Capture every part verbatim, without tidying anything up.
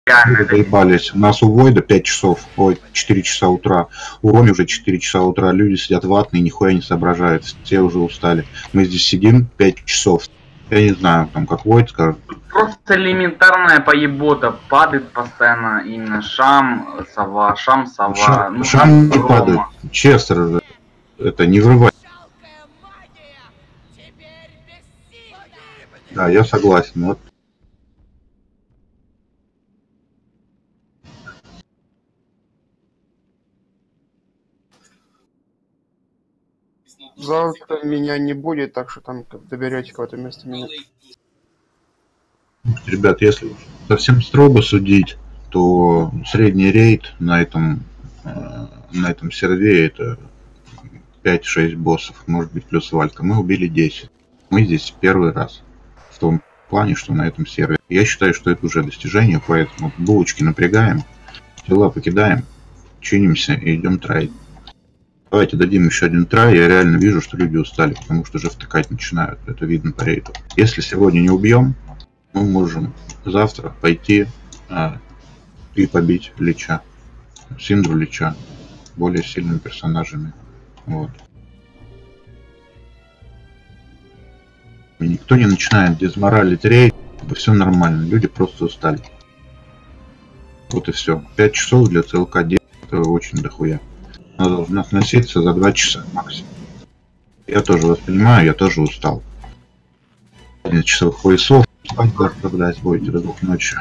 Вы доебались. У нас у Войда пять часов, ой, четыре часа утра. У Роми уже четыре часа утра. Люди сидят ватные, нихуя не соображают. Все уже устали. Мы здесь сидим пять часов. Я не знаю, там как Войд скажет. Просто элементарная поебота. Падает постоянно именно Шам, Сова, Шам, Сова. Шам, ну, Шам не Рома. падает. Честер, это не врывай. Да, я согласен. Вот. Завтра меня не будет, так что там как доберете кого-то вместо меня. Ребят, если совсем строго судить, то средний рейд на этом на этом сервере это пять-шесть боссов, может быть плюс Валька. Мы убили десять. Мы здесь первый раз. В том плане, что на этом сервере. Я считаю, что это уже достижение, поэтому булочки напрягаем, дела покидаем, чинимся и идем трай. Давайте дадим еще один трай. Я реально вижу, что люди устали, потому что уже втыкать начинают. Это видно по рейду. Если сегодня не убьем, мы можем завтра пойти а, и побить Лича. Синдру Лича. Более сильными персонажами. Вот. И никто не начинает дезморалить рейд. Все нормально. Люди просто устали. Вот и все. пять часов для ЦЛК это очень дохуя. Она должна сноситься за два часа максимум. Я тоже вас понимаю, я тоже устал. один часовых поясов. Спать завтра, блядь, будете до двух ночи.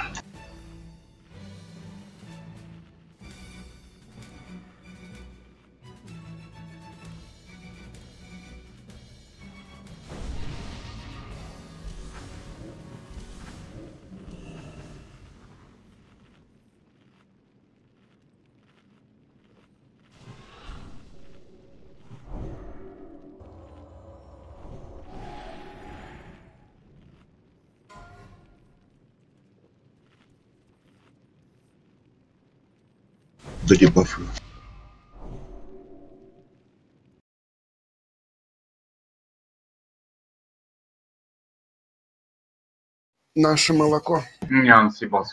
До дебафа. Наше молоко. Не, он съебался.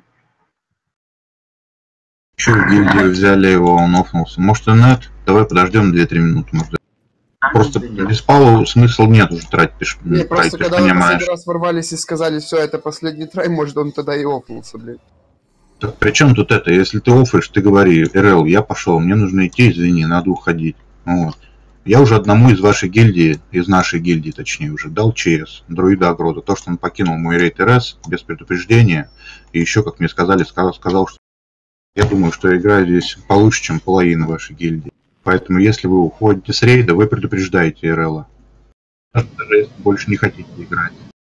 Че в гильдию взяли его, он офнулся. Может и нет? Давай подождем две-три минуты, может. Просто без палу смысла нет уже тратить. Не, просто когда мы последний раз ворвались и сказали, все, это последний трай, может он тогда и офнулся, блядь. Так при чем тут это? Если ты оффаешь, ты говори, РЛ, я пошел, мне нужно идти, извини, надо уходить. Вот. Я уже одному из вашей гильдии, из нашей гильдии точнее, уже дал ЧС, друида Агрода. То, что он покинул мой рейд РС без предупреждения, и еще, как мне сказали, сказал, сказал, что я думаю, что я играю здесь получше, чем половина вашей гильдии. Поэтому, если вы уходите с рейда, вы предупреждаете РЛа. Даже если больше не хотите играть.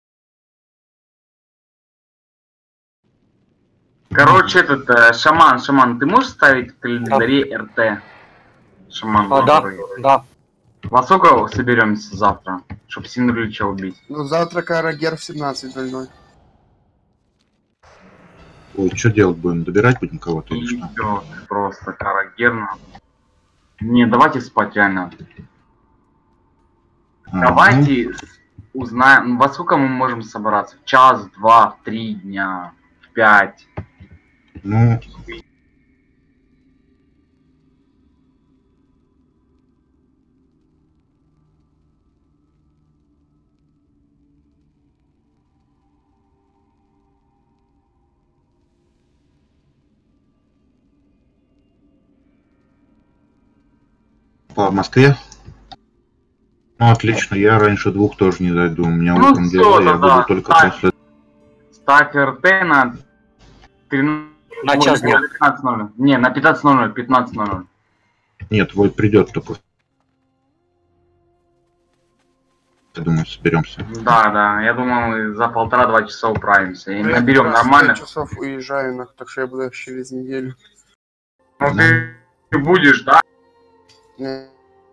Короче, этот э, шаман, шаман, ты можешь ставить в календаре да. РТ? Шаман. А, да, да. Во сколько соберемся завтра, чтобы Синдрулича убить? Ну, завтра Карагер в семнадцать ноль ноль. Ой, что делать будем? Добирать будем кого-то или что? Идёт просто Карагер. Не, давайте спать реально. А, давайте ну... узнаем, во сколько мы можем собраться? В час, два, в три дня, в пять. Ну... По Москве? Ну, отлично, я раньше двух тоже не зайду. У меня ну, утром дела, я буду только ставь, после... Ставь РТ на... На час дня. пятнадцать ноль ноль. Не, на пятнадцать ноль ноль, пятнадцать ноль ноль. Нет, вот придет только. Я думаю, соберемся. Да, да, я думаю, мы за полтора-два часа управимся. И я наберем нормально. пять часов уезжаю, на... так что я буду через неделю. Ну, да. ты, ты будешь, да? Не.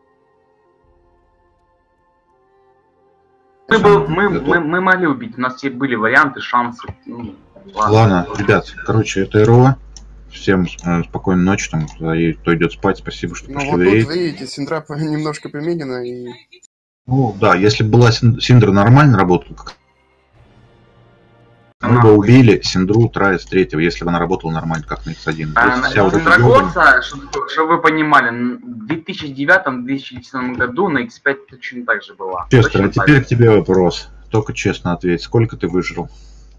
Мы, был, мы, мы, мы могли убить, у нас все были варианты, шансы. Ну, ладно. ладно, ребят, короче, это РО. Всем э, спокойной ночи, там, кто идет спать, спасибо, что ну, пошли вот в рейд. Тут, видите, Синдра немножко поменена и... Ну, да, если бы была Синдра нормально работала, как Мы бы убили Синдру Трайс третьего, если бы она работала нормально, как на икс один. А, Вся вот эта Драгоса, чтобы, чтобы вы понимали, в две тысячи девятом — две тысячи десятом году на икс пять точно так же была. Честер, Точно а теперь к тебе вопрос. Только честно ответь, сколько ты выжрал?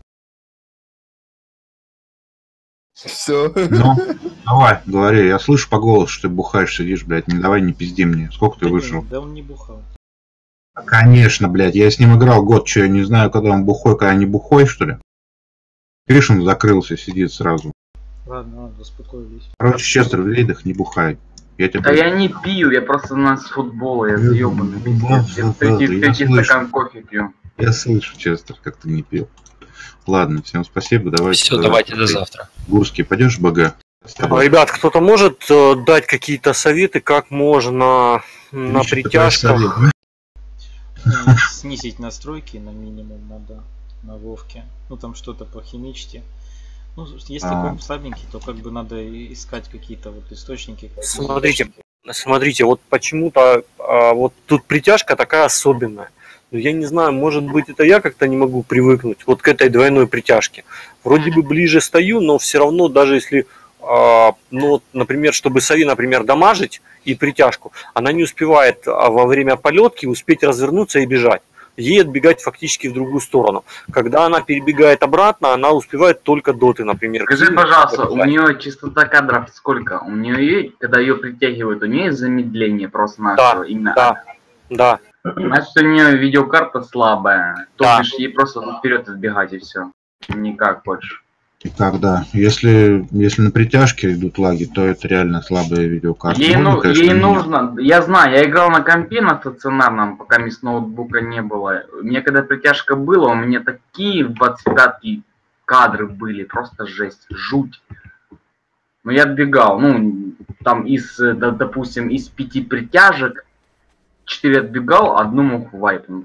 Все. Ну, давай, говори. Я слышу по голосу, что ты бухаешь, сидишь, блядь. Не давай, не пизди мне. Сколько ты Да выжрал? не, да он не бухал. Конечно, блядь. Я с ним играл год, что я не знаю, когда он бухой, когда не бухой, что ли? Видишь, он закрылся, сидит сразу. Ладно, ладно, успокоились. Короче, Честер, в рейдах не бухай. Я тебе... Да я не пью, я просто у нас футбол, я съебанный. Да, да, да, Третий я третий слышу. стакан кофе пью. Я слышу, Честер, как ты не пил. Ладно, всем спасибо. Давайте. Все, давайте до завтра. Гурский, пойдешь в БГ? Ребят, кто-то может э, дать какие-то советы, как можно на Ищи притяжках? такой совет. Ну, снизить настройки на минимум надо на Вовке. Ну там что-то похимичьте. Ну, если А. комп слабенький, то как бы надо и- искать какие-то вот источники. как бы. Смотрите, смотрите, вот почему-то а, вот тут притяжка такая особенная. Ну, я не знаю, может быть, это я как-то не могу привыкнуть вот к этой двойной притяжке. Вроде бы ближе стою, но все равно, даже если, а, ну, вот, например, чтобы Сави, например, дамажить и притяжку, она не успевает а, во время полетки успеть развернуться и бежать. Ей отбегать фактически в другую сторону. Когда она перебегает обратно, она успевает только доты, например. Скажи, килить, пожалуйста, у побежать. нее частота кадров сколько? У нее, когда ее притягивают, у нее есть замедление просто Да, нашего именно. да, да. Значит, у нее видеокарта слабая. То Да. бишь ей просто вперед избегать и все. Никак больше. Когда? Если, если на притяжке идут лаги, то это реально слабая видеокарта. Ей, Можно, ну, конечно, ей менять. нужно, я знаю, я играл на компе на стационарном, пока мне с ноутбука не было. У меня когда притяжка была, у меня такие в двадцать пятке кадры были, просто жесть, жуть. Но я отбегал, ну, там из, э, да, допустим, из пяти притяжек, четыре отбегал, одну мог вайпнуть.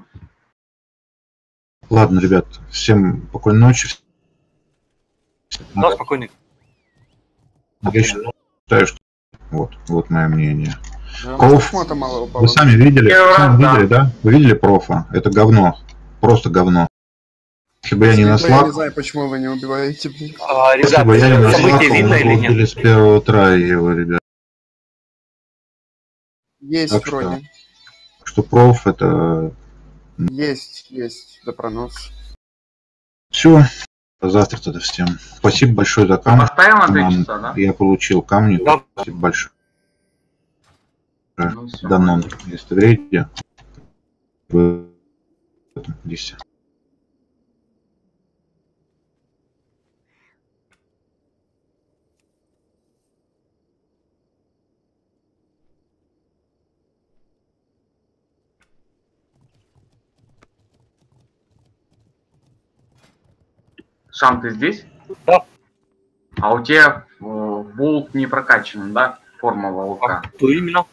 Ладно, ребят, всем спокойной ночи. Да, спокойно. Я считаю, что вот, вот мое мнение. Да, Проф, шмота мало вы упало. сами видели, Первый сами раз, видели, да? Вы видели профа? Это говно. Просто говно. Если бы я не Я наслал, не знаю, почему вы не убиваете. блин. А, если ребята, бы я не это наслал, событие то видно мы или нет? убили с первого трая его, ребят. Есть Так что- вроде. Что проф это... Есть, есть. Да пронос. Все. До завтра тогда всем. Спасибо большое за камни. Поставил на три Нам- часа, да? Я получил камни. Да. Спасибо большое. Ну, всё. Данон. Если в рейде. В этом листе. Шам, ты здесь? Да. А у тебя э, волк не прокачан, да? Форма волка. А кто именно?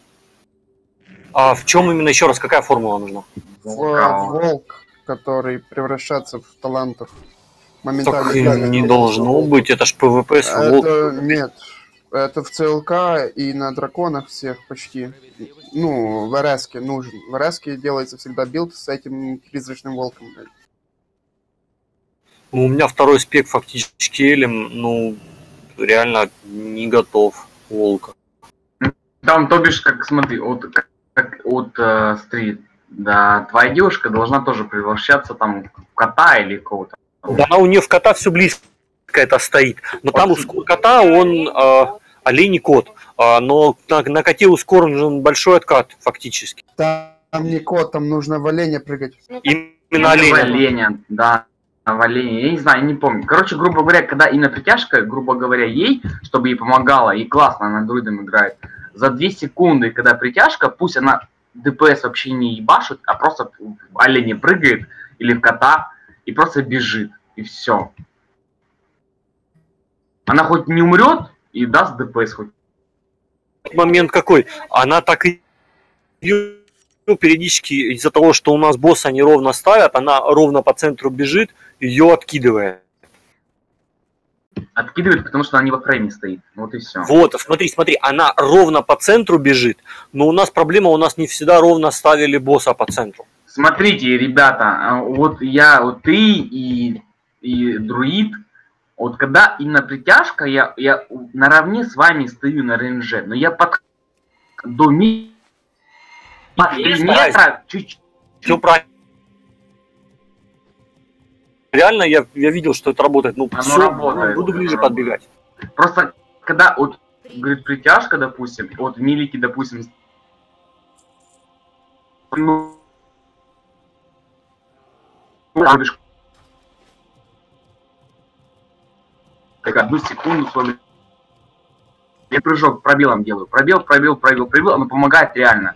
А в чем именно, еще раз, какая формула нужна? Волка. В- Волк, который превращается в талантов. Так Моментально. и ставит. не должно быть, это ж ПВП с волк. Это нет. Это в ЦЛК и на драконах всех почти. Ну, в РСке нужен. В РСке делается всегда билд с этим призрачным волком. блядь. Ну, у меня второй спек фактически Элем, ну, реально не готов волка. Там, то бишь, как смотри, от, как, как от э, стрит, да, твоя девушка должна тоже превращаться там в кота или кого-то. Да, она у нее в кота все близко это стоит. Но там у ск- кота он э, олень и кот. А, но на, на коте ускорен большой откат фактически. Там не кот, там нужно в оленя прыгать. Именно Или олень. в оленя, да, в оленя, я не знаю, я не помню. Короче, грубо говоря, когда именно притяжка, грубо говоря, ей, чтобы ей помогала, и классно она друидом играет, за две секунды, когда притяжка, пусть она ДПС вообще не ебашит, а просто в оленя прыгает, или в кота, и просто бежит, и все. Она хоть не умрет и даст ДПС хоть. Момент какой? Она так и периодически из-за того, что у нас босса неровно ставят, она ровно по центру бежит, ее откидывает. Откидывает, потому что она не во фрейме стоит. Вот и все. Вот, смотри, смотри, она ровно по центру бежит, но у нас проблема, у нас не всегда ровно ставили босса по центру. Смотрите, ребята, а, вот я, вот ты и и друид, вот когда именно притяжка, я, я наравне с вами стою на рейнже, но я под до ми... под три метра чуть-чуть. Все правильно. Реально я, я видел, что это работает. Ну, Оно все, работает, буду ближе оно подбегать. Просто когда вот, говорит, притяжка, допустим, вот в милике, допустим, ну, так одну секунду свой я прыжок пробелом делаю. Пробел, пробел, пробел, пробел, оно помогает реально.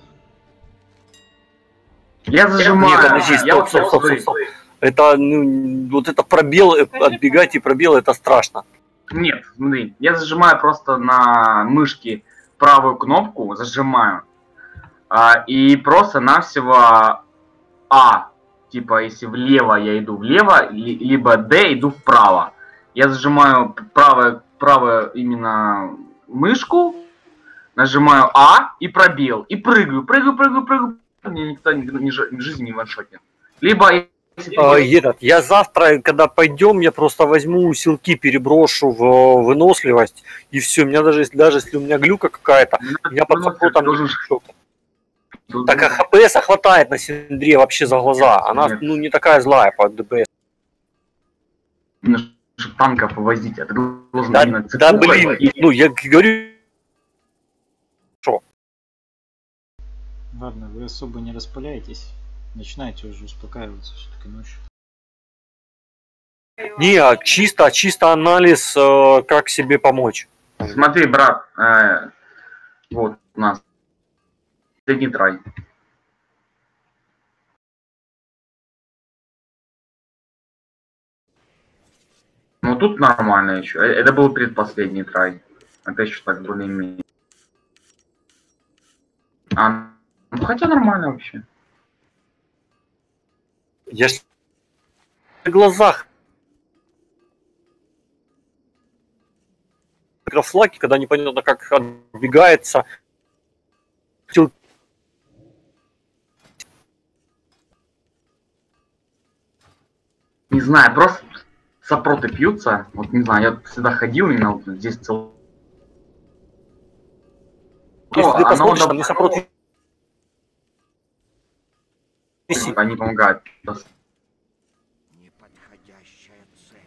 Я зажимаю. Нет, подожди, стоп, я вот стоп, стоп, стоп, стоп. Это, ну, вот это пробел, отбегать и пробел, это страшно. Нет, смотри, я зажимаю просто на мышке правую кнопку, зажимаю. А, и просто-навсего А, типа, если влево я иду влево, ли, либо Д иду вправо. Я зажимаю правое, правое именно мышку, нажимаю А и пробел, и прыгаю, прыгаю, прыгаю, прыгаю. Мне никто ни, ни, ни жизни не ваншотит. Либо... А, этот, я завтра, когда пойдем, я просто возьму силки, переброшу в выносливость, и все. У меня даже, даже если у меня глюка какая-то, меня под саппортом не шокает. Так а ХПС хватает на Синдре вообще за глаза. Она Нет. ну не такая злая по ДПС. Чтобы танков вывозить, это должен да, да блин, и... ну я говорю. Что? Ладно, вы особо не распыляетесь. Начинайте уже успокаиваться, все-таки ночь. Не, а чисто, чисто анализ, э, как себе помочь. Смотри, брат, э, вот у нас последний трай. Ну тут нормально еще. Это был предпоследний трай. Это еще так более-менее. А, ну хотя нормально вообще. Я ж в глазах. Микрофлаги, когда непонятно как отбегается. Не знаю, просто сопроты пьются. Вот не знаю, я всегда ходил именно вот здесь цел. Если ты посмотришь, там не сопроты. Они помогают. Неподходящая цель.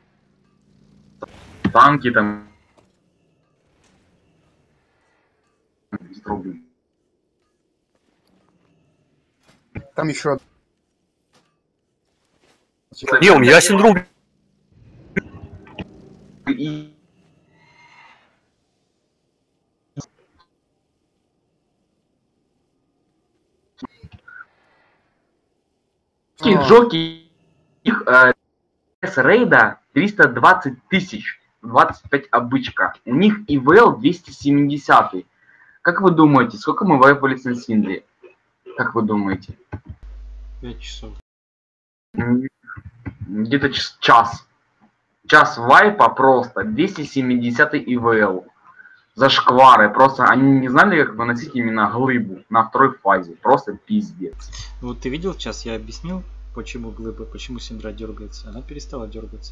Танки там. Там еще. Не, у меня синдром. И... Джоки, их э, с рейда триста двадцать тысяч, двадцать пять обычка. У них и вэ эл двести семьдесят. Как вы думаете, сколько мы вайпали на Синдре? Как вы думаете? пять часов. Где-то час. Час вайпа просто. двести семьдесят и вэ эл. Зашквары. Просто они не знали, как выносить именно глыбу на второй фазе. Просто пиздец. Вот ты видел сейчас, я объяснил, почему глыба, почему Синдра дергается. Она перестала дергаться.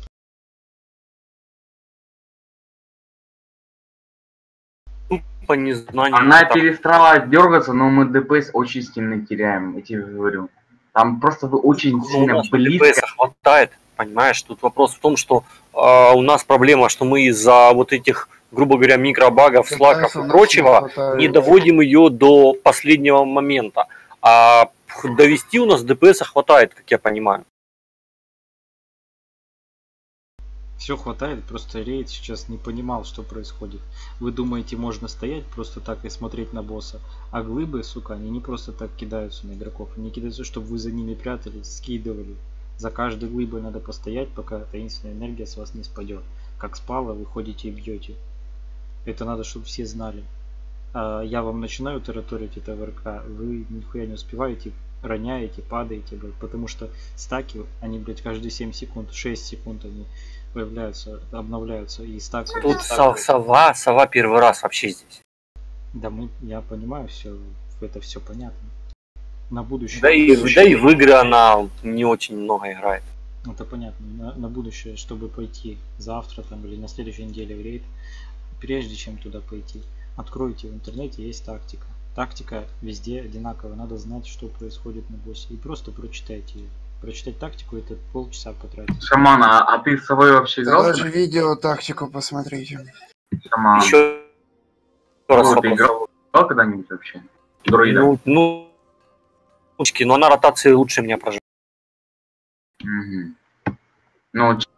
По незнанию. Она там... перестала дергаться, но мы ДПС очень сильно теряем, я тебе говорю. Там просто вы очень ну, сильно близко. ДПС хватает, понимаешь? Тут вопрос в том, что э, у нас проблема, что мы из-за вот этих, грубо говоря, микробагов, слаков и прочего не доводим ее до последнего момента. А довести у нас ДПС хватает, как я понимаю. Все хватает, просто рейд сейчас не понимал, что происходит. Вы думаете, можно стоять просто так и смотреть на босса, а глыбы, сука, они не просто так кидаются на игроков, они кидаются, чтобы вы за ними прятались, скидывали. За каждой глыбой надо постоять, пока таинственная энергия с вас не спадет. Как спала, вы ходите и бьете. Это надо, чтобы все знали. А я вам начинаю тараторить это в эр ка, вы нихуя не успеваете, роняете, падаете, блядь, потому что стаки, они, блядь, каждые семь секунд, шесть секунд они появляются, обновляются и стак. Тут стак... сова, сова первый раз вообще здесь. Да, мы, я понимаю, все, это все понятно. На будущее. Да и, да и в игры она не очень много играет. Это понятно. На, на будущее, чтобы пойти завтра там или на следующей неделе в рейд, прежде чем туда пойти, откройте в интернете, есть тактика. Тактика везде одинаковая, надо знать, что происходит на боссе. И просто прочитайте ее. Прочитать тактику — это полчаса потратить. Шаман, а, а ты с собой вообще Да играл? даже видео тактику посмотрите. Шаман. Еще раз Ну, ты вопрос. играл когда-нибудь вообще? Друида. Ну, ну, но она ротации лучше меня проживает. Мгм. Ну,